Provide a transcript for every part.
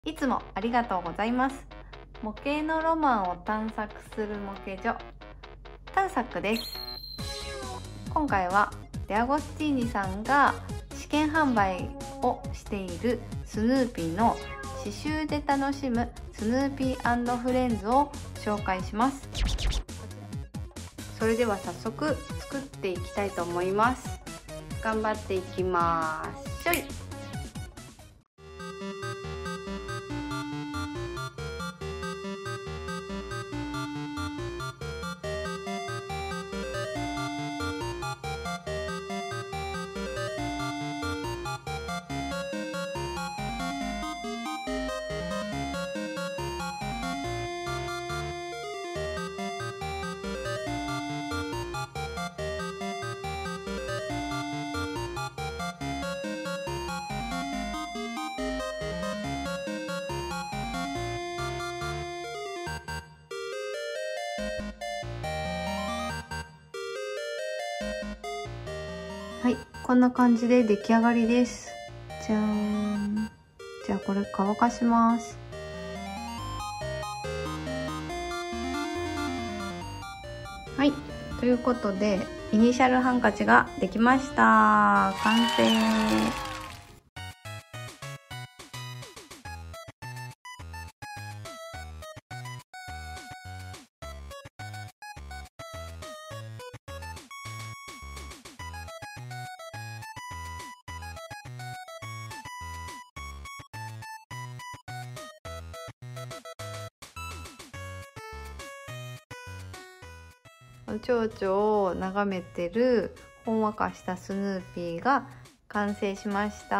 いつもありがとうございます。模型のロマンを探索する模型所、探索です。今回はデアゴスティーニさんが試験販売をしているスヌーピーの刺繍で楽しむスヌーピー&フレンズを紹介します。それでは早速作っていきたいと思います。頑張っていきます。しょい。はい、こんな感じで出来上がりです。じゃーん。じゃあこれ乾かします。はい、ということでイニシャルハンカチができました。完成。蝶々を眺めてるほんわかしたスヌーピーが完成しました。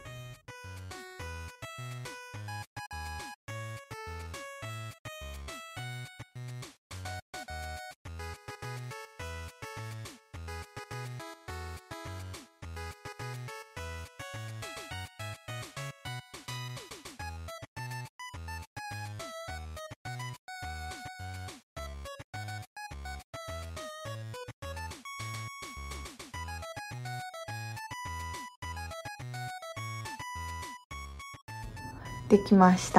できました。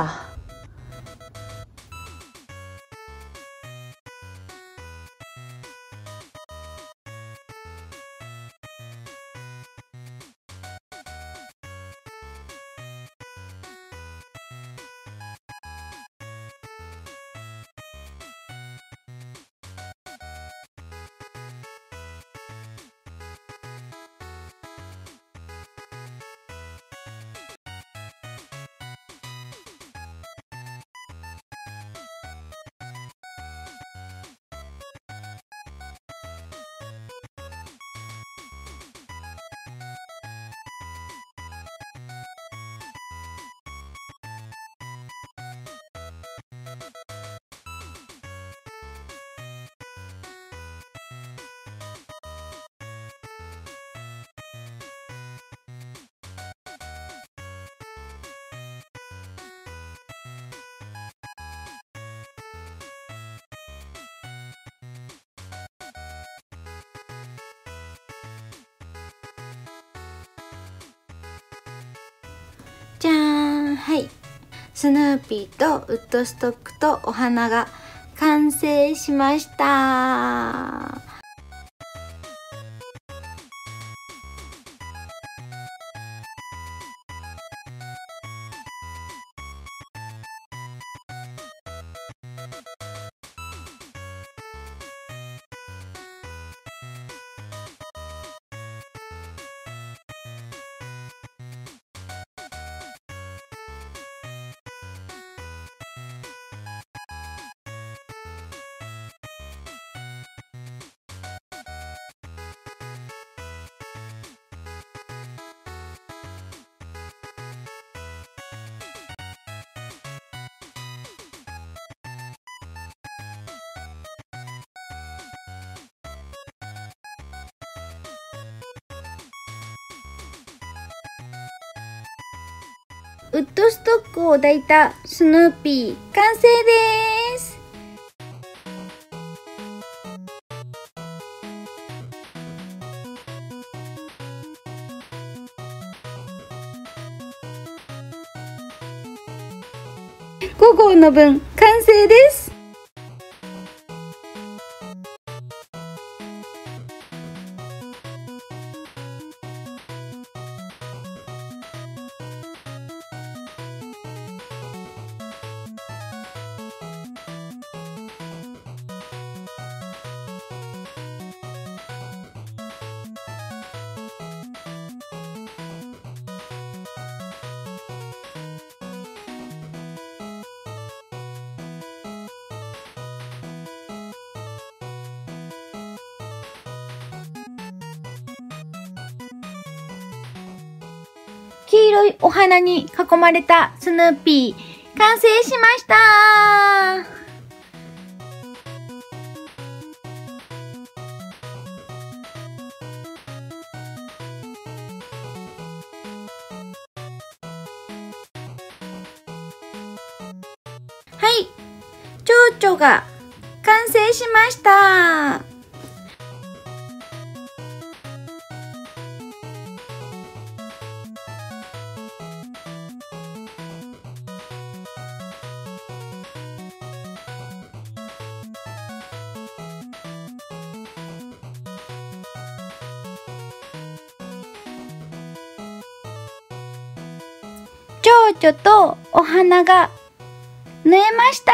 じゃーん。はい、スヌーピーとウッドストックとお花が完成しました。ウッドストックを抱いたスヌーピー完成です。 5号の分完成です。黄色いお花に囲まれたスヌーピー、完成しました。はい、蝶々が完成しました。蝶々とお花が縫えました。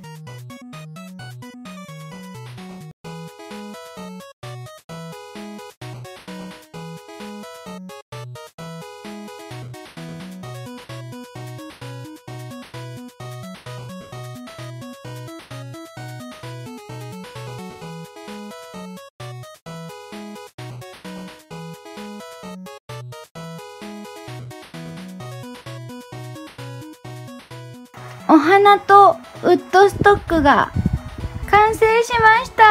お花とウッドストックが完成しました。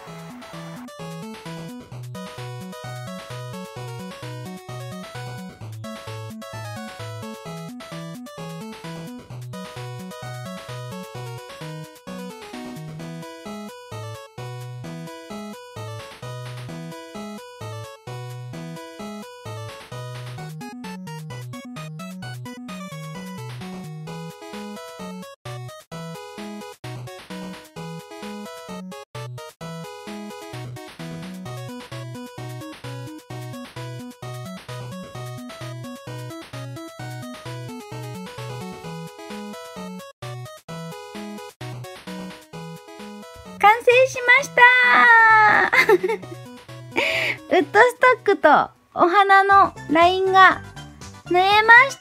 完成しましたウッドストックとお花のラインが縫えました。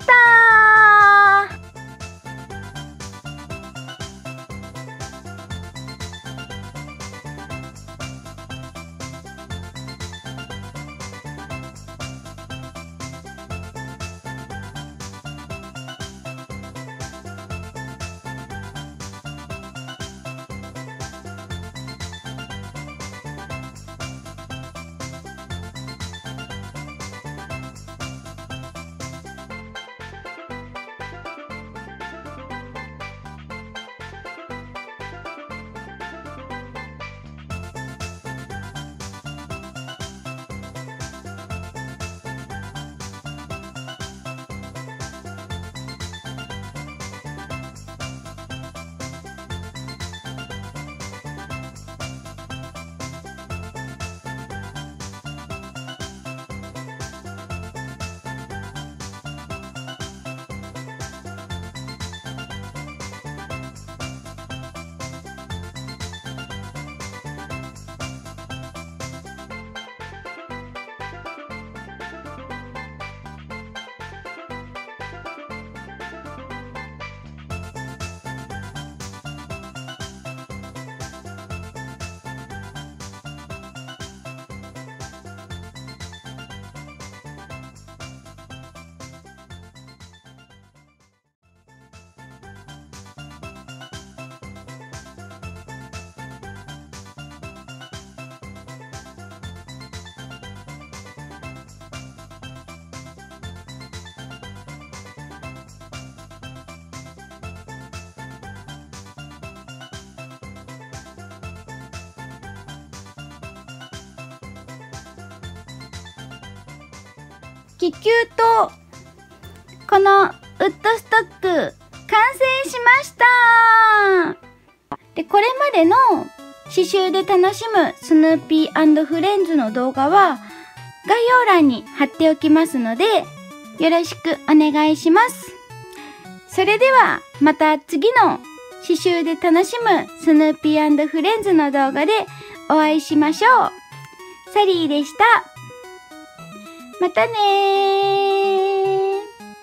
気球とこのウッウッドストック完成しました。で、これまでの刺繍で楽しむスヌーピー&フレンズの動画は概要欄に貼っておきますので、よろしくお願いします。それではまた次の刺繍で楽しむスヌーピー&フレンズの動画でお会いしましょう。サリーでした。またねー。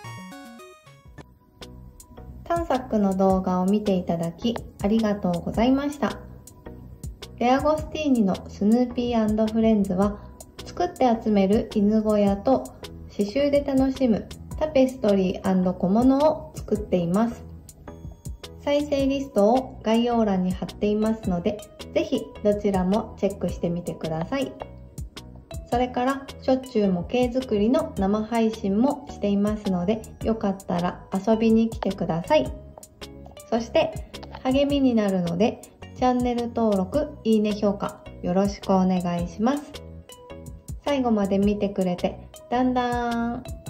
探索の動画を見ていただきありがとうございました。レアゴスティーニのスヌーピー&フレンズは作って集める犬小屋と刺繍で楽しむタペストリー&小物を作っています。再生リストを概要欄に貼っていますので、ぜひどちらもチェックしてみてください。それからしょっちゅう模型作りの生配信もしていますので、よかったら遊びに来てください。そして励みになるので、チャンネル登録、いいね評価よろしくお願いします。最後まで見てくれてだんだん